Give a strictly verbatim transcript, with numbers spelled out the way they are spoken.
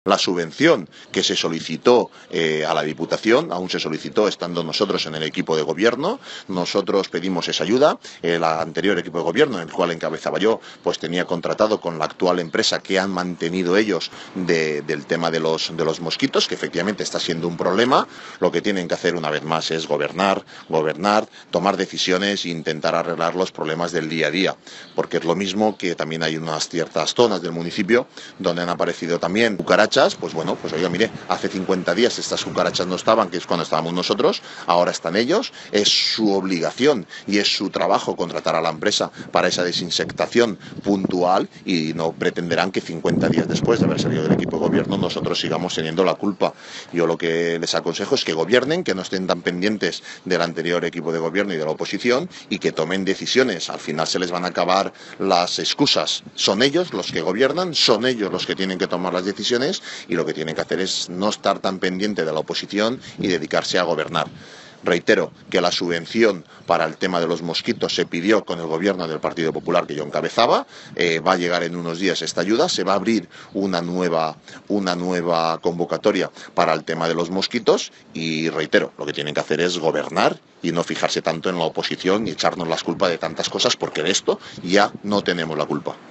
La subvención que se solicitó eh, a la Diputación, aún se solicitó estando nosotros en el equipo de gobierno, nosotros pedimos esa ayuda, el anterior equipo de gobierno, en el cual encabezaba yo, pues tenía contratado con la actual empresa que han mantenido ellos de, del tema de los, de los mosquitos, que efectivamente está siendo un problema. Lo que tienen que hacer una vez más es gobernar, gobernar, tomar decisiones e intentar arreglar los problemas del día a día, porque es lo mismo que también hay unas ciertas zonas del municipio donde han aparecido también cucarachas. Pues bueno, pues oiga, mire, hace cincuenta días estas cucarachas no estaban, que es cuando estábamos nosotros, ahora están ellos, es su obligación y es su trabajo contratar a la empresa para esa desinsectación puntual y no pretenderán que cincuenta días después de haber salido del equipo de gobierno nosotros sigamos teniendo la culpa. Yo lo que les aconsejo es que gobiernen, que no estén tan pendientes del anterior equipo de gobierno y de la oposición y que tomen decisiones. Al final se les van a acabar las excusas. Son ellos los que gobiernan, son ellos los que tienen que tomar las decisiones y lo que tienen que hacer es no estar tan pendiente de la oposición y dedicarse a gobernar. Reitero que la subvención para el tema de los mosquitos se pidió con el gobierno del Partido Popular que yo encabezaba, eh, va a llegar en unos días esta ayuda, se va a abrir una nueva, una nueva convocatoria para el tema de los mosquitos y reitero, lo que tienen que hacer es gobernar y no fijarse tanto en la oposición y echarnos las culpas de tantas cosas porque de esto ya no tenemos la culpa.